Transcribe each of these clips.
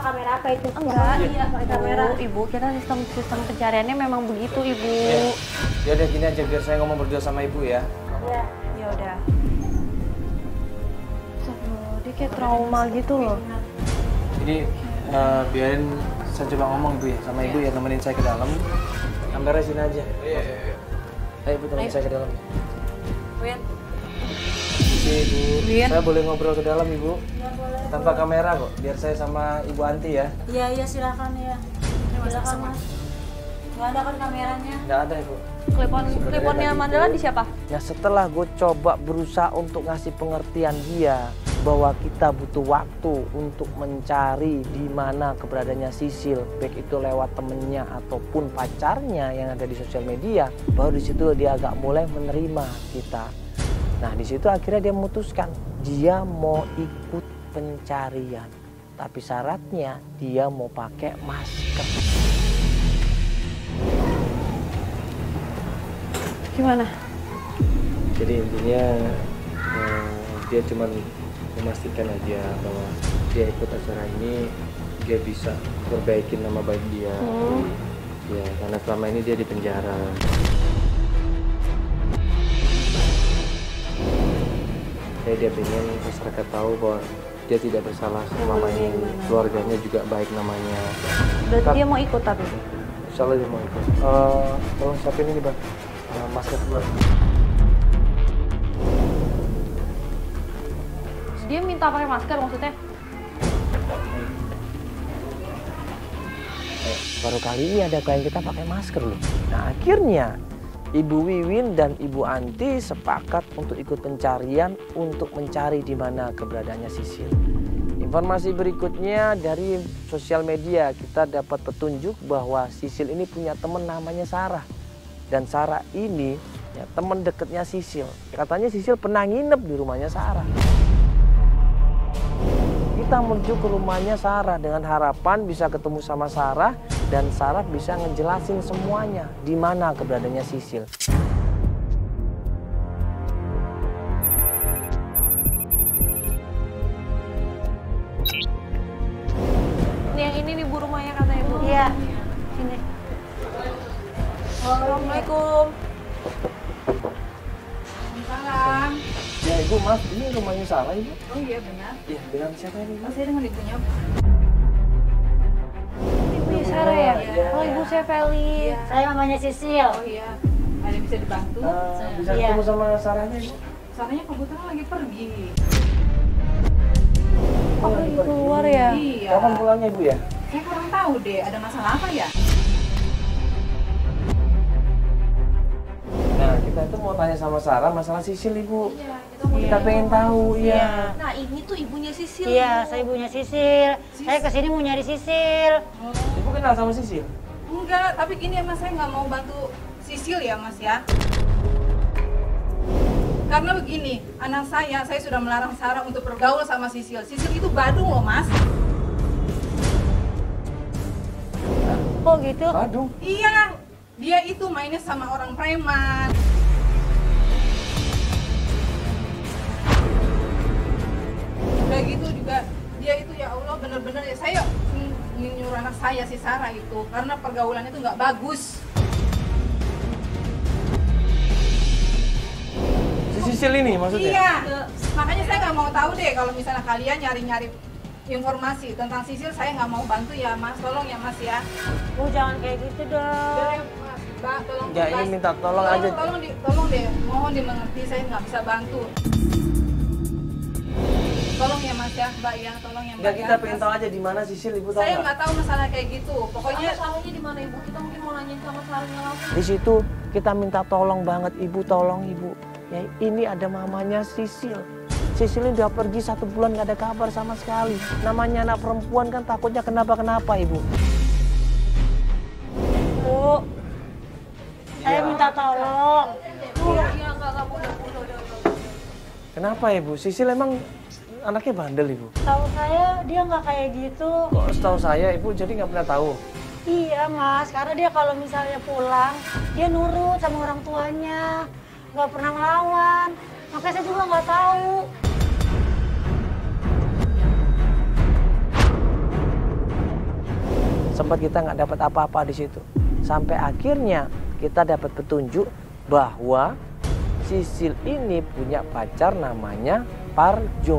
kamera apa itu? Enggak, iya pakai kamera. Ibu, kita sistem pencariannya memang begitu, Ibu. Ya udah gini aja biar saya ngomong berdua sama ibu ya. Iya. Ya udah. Dia kayak trauma gitu loh. Ini biarin saya coba ngomong ibu ya sama ibu ya, nemenin saya ke dalam. Kamera sini aja. Iya. Ayo ibu temenin saya ke dalam. Win. Oke ibu, Win. saya boleh ngobrol ke dalam ibu? Tanpa kamera kok, biar saya sama ibu Anti ya. Iya silakan ya. Silakan mas. Nggak ada kan kameranya? Nggak ada ibu. Kliponnya Mandala di siapa? Ya setelah gue coba berusaha untuk ngasih pengertian dia bahwa kita butuh waktu untuk mencari di mana keberadaannya Sisil, baik itu lewat temennya ataupun pacarnya yang ada di sosial media, baru di situ dia agak mulai menerima kita. Nah di situ akhirnya dia memutuskan dia mau ikut pencarian, tapi syaratnya dia mau pakai masker. Gimana? Jadi intinya dia cuma memastikan aja bahwa dia ikut acara ini dia bisa perbaikin nama baik dia. Ya karena selama ini dia di penjara. Dia pengen masyarakat tahu bahwa dia tidak bersalah selama ini, keluarganya juga baik namanya. Berarti dia mau ikut tapi? Insya Allah dia mau ikut. Tolong siapin ini bang, masker dulu. Dia minta pakai masker maksudnya? Baru kali ini ada klien kita pakai masker loh. Nah akhirnya Ibu Wiwin dan Ibu Anti sepakat untuk ikut pencarian untuk mencari di mana keberadaannya Sisil. Informasi berikutnya dari sosial media kita dapat petunjuk bahwa Sisil ini punya teman namanya Sarah. Dan Sarah ini ya, teman dekatnya Sisil. Katanya Sisil pernah nginep di rumahnya Sarah. Kita menuju ke rumahnya Sarah dengan harapan bisa ketemu sama Sarah dan Sarah bisa ngejelasin semuanya di mana keberadaannya Sisil. Ini yang ini nih Bu rumahnya katanya Bu. Iya. Sini. Assalamualaikum. Salam. Ya ibu maaf, ini rumahnya Sarah ibu? Oh iya benar. Iya, dengan siapa ini? Saya dengan ibunya. Ibu Sarah ya? Iya. Oh ibu saya Feli. Saya mamanya Sisil. Oh iya, ada bisa dibantu? Bisa Iya. ketemu sama Sarahnya ibu? Saranya kebetulan lagi pergi. Oh lagi keluar ya? Iya. Kapan pulangnya ibu ya? Saya kurang tahu deh, ada masalah apa ya? Nah kita itu mau tanya sama Sarah masalah Sisil ibu. Iya, Kita pengen tahu, iya. Nah ini tuh ibunya Sisil. Iya, saya ibunya Sisil. Saya kesini mau nyari Sisil. Ibu kenal sama Sisil? Enggak, tapi gini ya Mas, saya nggak mau bantu Sisil ya Mas ya. Karena begini, anak saya sudah melarang Sarah untuk bergaul sama Sisil. Sisil itu badung loh Mas. Oh gitu? Badung. Iya, dia itu mainnya sama orang preman. Udah gitu juga, dia itu ya Allah bener-bener ya saya nyuruh anak saya si Sarah itu karena pergaulannya itu nggak bagus. Si Sisil ini maksudnya? Iya, makanya saya nggak mau tahu deh kalau misalnya kalian nyari-nyari informasi tentang Sisil, saya nggak mau bantu ya Mas, tolong ya Mas ya. Bu jangan kayak gitu dong. Udah deh, Mas, Mbak, tolong. Ya ini minta tolong aja. Tolong deh, mohon dimengerti, saya nggak bisa bantu. Tolong ya Mas ya, Mbak ya, tolong ya Mbak. Enggak, kita ya, pengen Mas. tahu aja di mana Sisil ibu tahu Saya nggak? nggak tahu masalah kayak gitu, pokoknya. Salahnya di mana ibu? Kita mungkin mau nanyain sama Sarahnya langsung. Di situ kita minta tolong banget ibu, tolong ibu. Ya, ini ada mamanya Sisil. Sisil ini udah pergi 1 bulan nggak ada kabar sama sekali. Namanya anak perempuan kan takutnya kenapa-kenapa ibu. Bu, saya minta tolong. Iya enggak udah. Kenapa ibu? Sisil emang anaknya bandel ibu? Tahu saya dia nggak kayak gitu. Kok setahu saya ibu jadi nggak pernah tahu? Iya mas, karena dia kalau misalnya pulang, dia nurut sama orang tuanya. Nggak pernah ngelawan. Makanya saya juga nggak tahu. sempat kita nggak dapat apa-apa di situ. Sampai akhirnya kita dapat petunjuk bahwa Sisil ini punya pacar namanya Parjo.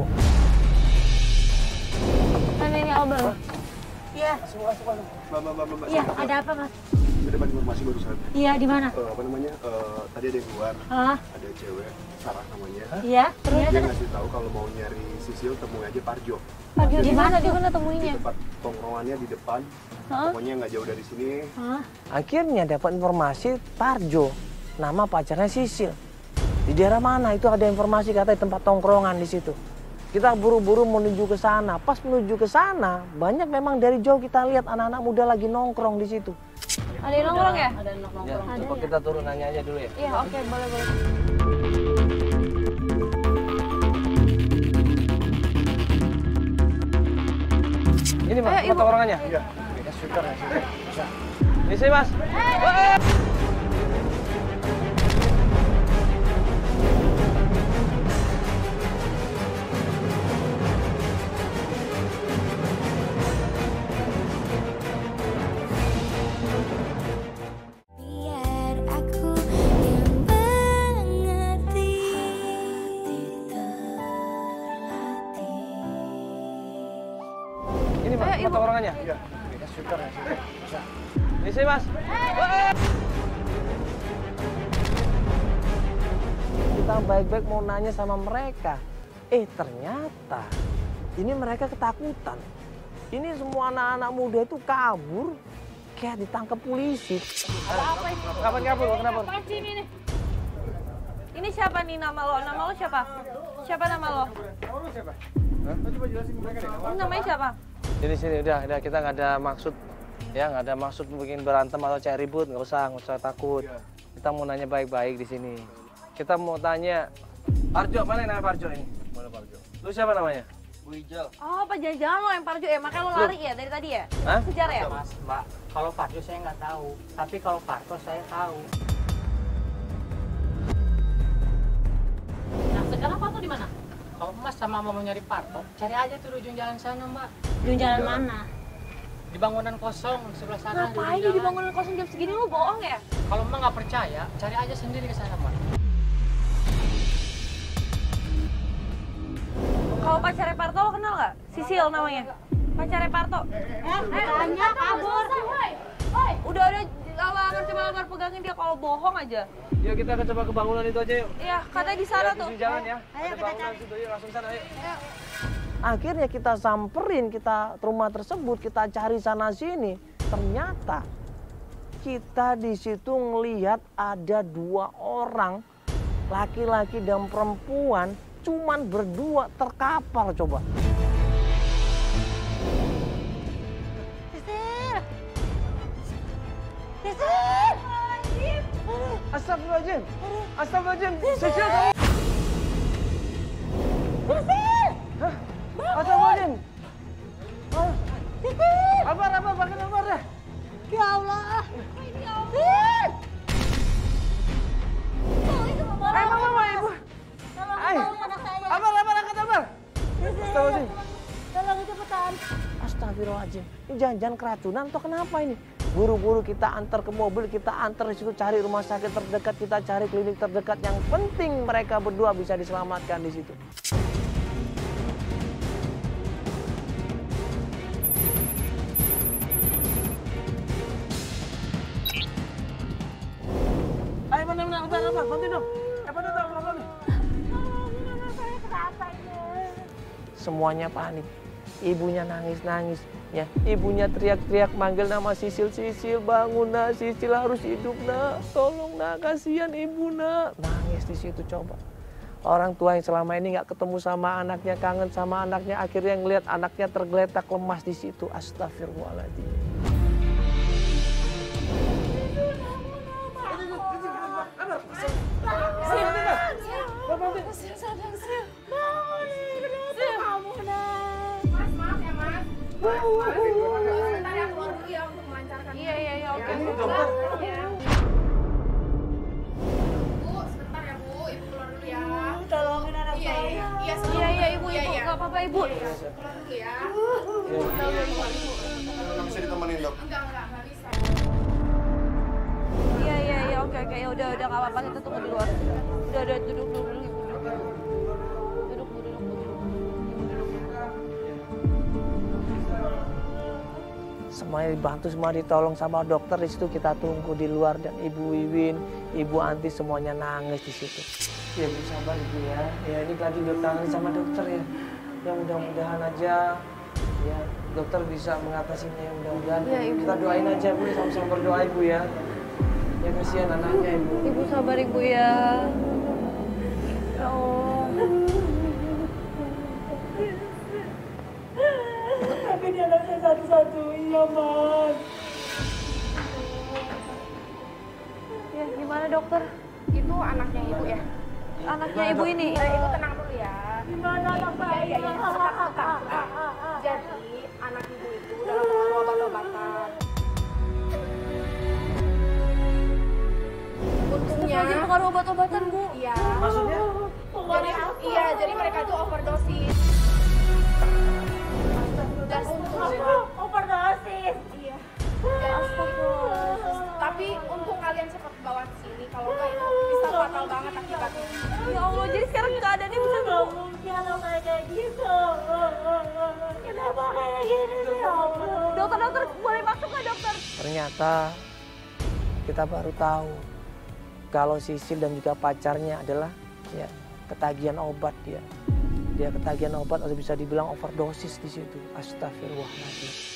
Ini Albert. Iya. Mbak. Iya, ada apa, Mas? Saya dapat informasi barusan. Iya, di mana? Apa namanya? Tadi ada yang keluar. Hah? Ada cewek, Sarah namanya. Iya, terus Dia ngasih tahu kalau mau nyari Sisil temui aja Parjo. Parjo di mana? Di mana Di temuinya? tempat tongkrongannya di depan. Pokoknya nggak jauh dari sini. Hah? Akhirnya dapat informasi Parjo, nama pacarnya Sisil. Di daerah mana itu ada informasi katanya tempat tongkrongan di situ. Kita buru-buru menuju ke sana. Pas menuju ke sana, banyak memang dari jauh kita lihat anak-anak muda lagi nongkrong di situ. Ada yang nongkrong ya? Ada nongkrong. Ya, coba kita turun nanya aja dulu ya. Iya, oke, boleh. Ini mas, Ayo, foto Ibu. orangnya. Iya. Ya, syukur ya, syukur. Ini sih mas. Biar aku yang mengerti, terlatih. Ini mas, Ayo, foto Ibu. orangnya. Iya. Ya, syukur ya, syukur. Ini sih mas. Kita baik-baik mau nanya sama mereka. Ternyata ini mereka ketakutan. Ini semua anak-anak muda itu kabur kayak ditangkap polisi. Apa ini? Kapan kabur? Kenapa? Apaan sih ini? Ini siapa nih nama lo? Nama lo siapa? Siapa nama lo? Ini namanya siapa? Sini udah kita nggak ada maksud ya, nggak ada maksud bikin berantem atau cari ribut, nggak usah takut. Kita mau nanya baik-baik di sini. Kita mau tanya Parjo, mana yang namanya Parjo ini? Mana Parjo? Lu siapa namanya? Oh, apa jangan-jangan lo yang Parjo ya? Makanya lo lari ya dari tadi ya? Hah? Kejar ya? Mas, Mbak, kalau Parjo saya nggak tahu, tapi kalau Parto saya tahu. Nah, sekarang Parto di mana? Kalau Mas sama mau nyari Parto, cari aja tuh di ujung jalan sana, Mbak. Di jalan mana? Di bangunan kosong sebelah sana. Ngapain dia di bangunan kosong jam segini? Lo bohong ya? Kalau Mbak nggak percaya, cari aja sendiri ke sana, Mbak. Kalau pacarnya Parto lo kenal nggak? Sisil namanya. Pacarnya Parto. Tanya kabur. Udah lawangan pegangin dia kalau bohong aja. Yuk kita akan coba ke bangunan itu aja yuk. Iya, katanya di sana tuh. Di jalan ya. Ayo, Ada kita bangunan cari. situ yuk, langsung sana yuk. Akhirnya kita samperin, kita rumah tersebut, kita cari sana sini. Ternyata kita di situ ngelihat ada 2 orang, laki-laki dan perempuan, cuman berdua terkapar coba. Sisil. Sisil. Astagfirullahaladzim. Astagfirullahaladzim. Sisil kamu. Sisil. Hah? Astagfirullahaladzim. Sisil. Albar, pakai albar deh. Ya Allah. Sisil. Mama, ibu. Ay. Albar, angkat albar. Astagfirullahaladzim. Tolong cepetan. Astagfirullahaladzim. Ini jangan-jangan keracunan atau kenapa ini? Buru-buru kita antar ke mobil, kita antar di situ cari rumah sakit terdekat, kita cari klinik terdekat. Yang penting mereka berdua bisa diselamatkan di situ. Ayo mana, bantu dong. Bantu dong, pelan-pelan. Semuanya panik. Ibunya nangis-nangis. Ya, ibunya teriak-teriak manggil nama Sisil, Sisil bangun nak, Sisil harus hidup nak, tolong nak, kasihan ibu nak. Nangis di situ coba. Orang tua yang selama ini nggak ketemu sama anaknya, kangen sama anaknya, akhirnya ngelihat anaknya tergeletak lemas di situ. Astagfirullahaladzim. Sebentar ya, keluar dulu ya untuk melancarkan. Iya, oke. Bu, sebentar ya Bu, Ibu keluar dulu ya. Tolongin anak Iya, saya. iya sebelum. Iya ibu, nggak apa-apa ibu. Dulu ya. Nggak bisa ditemenin dok. Enggak bisa. Iya, oke, ya udah nggak apa-apa, kita tunggu di luar. Udah duduk dulu ibu. Duduk. Semuanya dibantu, semua ditolong sama dokter. Di situ kita tunggu di luar dan Ibu Wiwin, Ibu Anti semuanya nangis di situ. Ya Bu, sabar Ibu ya. Ya ini lagi ditangani sama dokter ya. Ya mudah-mudahan aja ya dokter bisa mengatasinya, ya mudah-mudahan. Ya, Ibu. Kita doain aja Bu, sama-sama berdoa Ibu ya. Ya kasihan anaknya Ibu. Ibu sabar ibu ya. Ya Allah. Tapi dia anaknya satu-satunya, Mas. Ya gimana dokter? Itu anaknya ibu ya. Anaknya ibu ini. Ibu tenang dulu ya. Gimana anak saya? Iya. Sebentar. Jadi anak ibu itu dalam pengaruh obat-obatan. Untungnya. Lagi pengaruh obat-obatan bu. Iya. Maksudnya? Jadi mereka itu overdosis. Dan untungnya. Overdosis. Iya. Tapi untung kalian cepat bawa ke sini. Kalau enggak itu bisa fatal banget akibatnya. Ya Allah, jadi sekarang keadaannya bisa Nggak mungkin lo kayak gitu. Kenapa kayak gini sih, ya Allah? Dokter boleh masuk nggak dokter? Ternyata kita baru tahu kalau Sisil dan juga pacarnya adalah ya ketagihan obat dia. Dia ketagihan obat atau bisa dibilang overdosis di situ. Astagfirullahaladzim.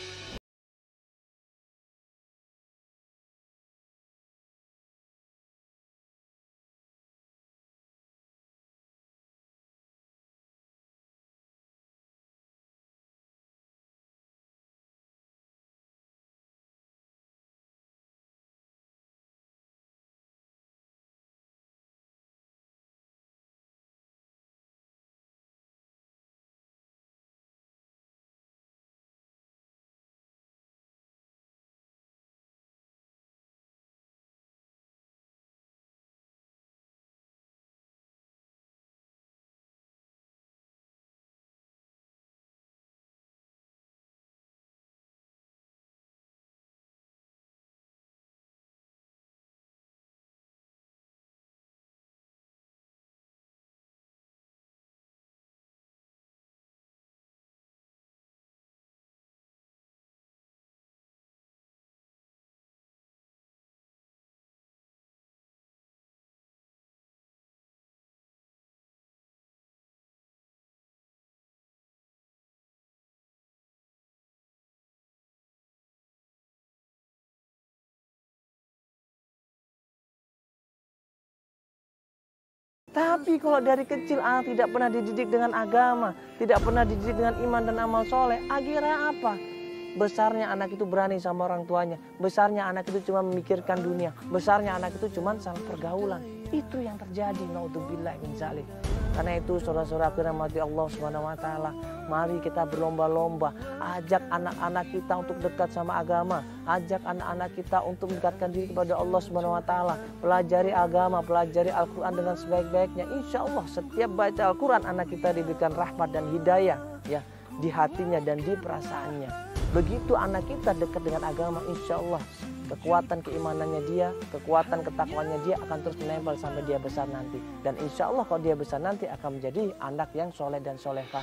Tapi kalau dari kecil anak tidak pernah dididik dengan agama, tidak pernah dididik dengan iman dan amal soleh, akhirnya apa? Besarnya anak itu berani sama orang tuanya, besarnya anak itu cuma memikirkan dunia, besarnya anak itu cuma salah pergaulan. Itu yang terjadi, naudzubillah min dzalik. Karena itu saudara-saudaraku yang dirahmati Allah Subhanahu wa taala, mari kita berlomba-lomba ajak anak-anak kita untuk dekat sama agama, ajak anak-anak kita untuk mendekatkan diri kepada Allah Subhanahu wa taala, pelajari agama, pelajari Al-Qur'an dengan sebaik-baiknya. Insya Allah setiap baca Al-Qur'an anak kita diberikan rahmat dan hidayah ya di hatinya dan di perasaannya. Begitu anak kita dekat dengan agama, insya Allah kekuatan keimanannya dia, kekuatan ketakwaannya dia akan terus menempel sampai dia besar nanti. Dan insya Allah kalau dia besar nanti akan menjadi anak yang soleh dan solehah.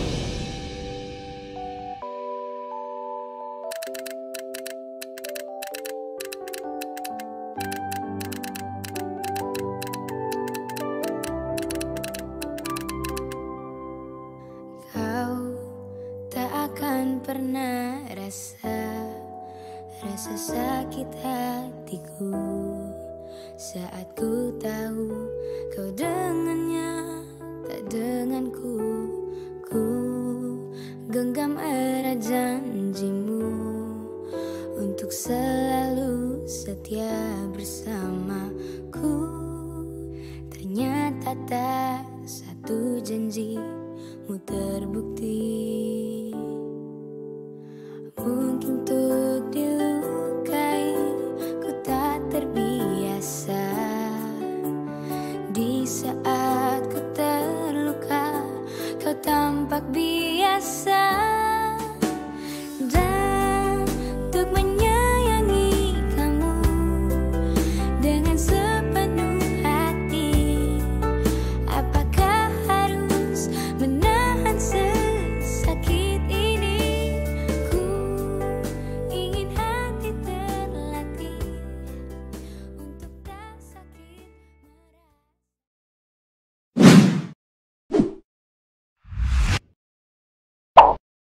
Kau tak akan pernah rasa sakit hatiku saat ku tahu kau dengannya tak denganku. Ku genggam erat janjimu untuk selalu setia bersamaku. Ternyata tak satu janjimu terbukti. Mungkin untuk dilukai ku tak terbiasa. Di saat ku terluka tampak biasa.